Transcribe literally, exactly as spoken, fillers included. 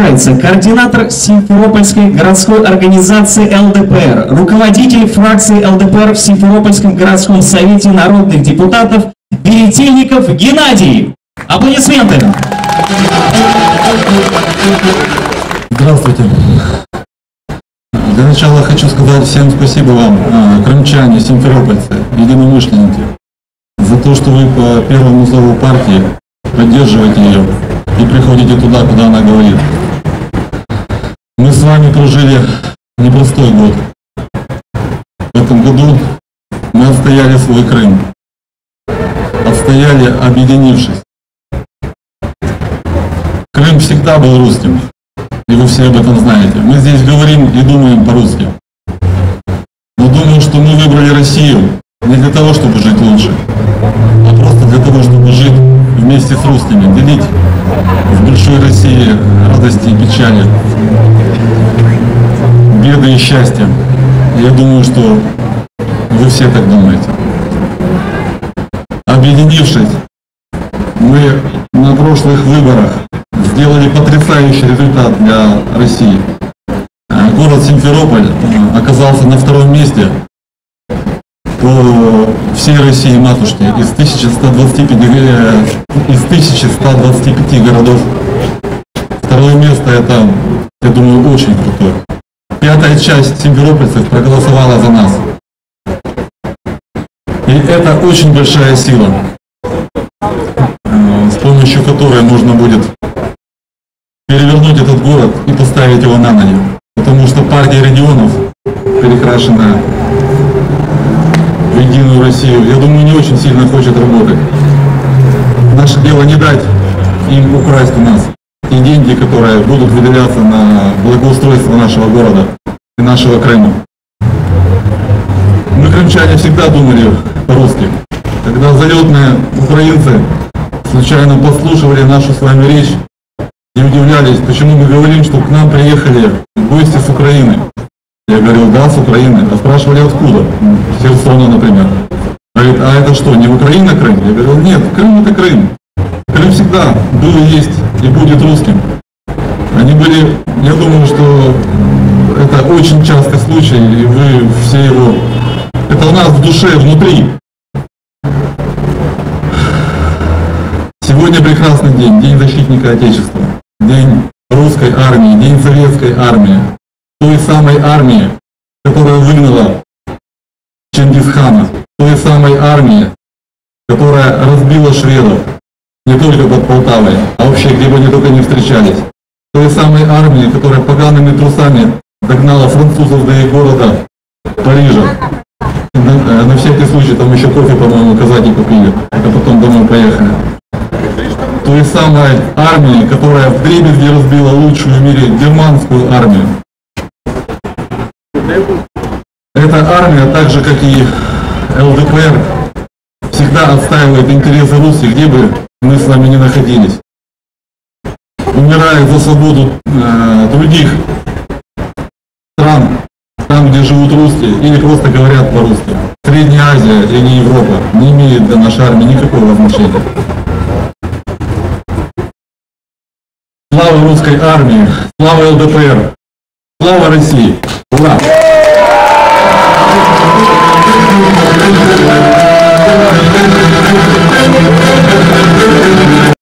приглашается координатор Симферопольской городской организации эл дэ пэ эр, руководитель фракции эл дэ пэ эр в Симферопольском городском совете народных депутатов Веретенников Геннадий. Аплодисменты! Здравствуйте. Для начала хочу сказать всем спасибо вам, крымчане, симферопольцы, единомышленники, за то, что вы по первому зову партии поддерживаете ее и приходите туда, куда она говорит. Мы с вами прожили непростой год. В этом году мы отстояли свой Крым. Отстояли, объединившись. Крым всегда был русским, и вы все об этом знаете. Мы здесь говорим и думаем по-русски. Но думаю, что мы выбрали Россию не для того, чтобы жить лучше, а просто для того, чтобы жить вместе с русскими, делить в большой России радости и печали, беды и счастья. Я думаю, что вы все так думаете. Объединившись, мы на прошлых выборах сделали потрясающий результат для России. Город Симферополь оказался на втором месте по всей России матушке из тысячи ста двадцати пяти, из тысячи ста двадцати пяти городов. Второе место — это, я думаю, очень крутое. Пятая часть симферопольцев проголосовала за нас. И это очень большая сила, с помощью которой можно будет перевернуть этот город и поставить его на ноги. Потому что партия регионов, перекрашенная в Единую Россию, я думаю, не очень сильно хочет работать. Наше дело не дать им украсть у нас те деньги, которые будут выделяться на благоустройство нашего города и нашего Крыма. Мы, крымчане, всегда думали по-русски. Когда залетные украинцы случайно послушивали нашу с вами речь и удивлялись, почему мы говорим, что к нам приехали гости с Украины. Я говорил, да, с Украины. А спрашивали, откуда? С Херсона, например. Говорит, а это что, не Украина Крым? Я говорил, нет, Крым — это Крым. Крым всегда был и есть и будет русским. Они были, я думаю, что это очень частый случай, и вы все его... Это у нас в душе, внутри. Сегодня прекрасный день, День защитника Отечества, День русской армии, День советской армии, той самой армии, которая выгнала Чингисхана, той самой армии, которая разбила шведов не только под Полтавой, а вообще где бы они только не встречались, той самой армии, которая погаными трусами догнала французов до их города Парижа. На, на всякий случай там еще кофе, по-моему, казаки купили, а потом домой поехали. Той самой армии, которая вдребезги разбила лучшую в мире германскую армию. Эта армия, так же как и эл дэ пэ эр, всегда отстаивает интересы русских, где бы мы с вами ни находились. Умирает за свободу э, других стран, там, где живут русские, или просто говорят по-русски. Средняя Азия или Европа не имеет для нашей армии никакого значения. Слава русской армии, слава эл дэ пэ эр, слава России! Ура!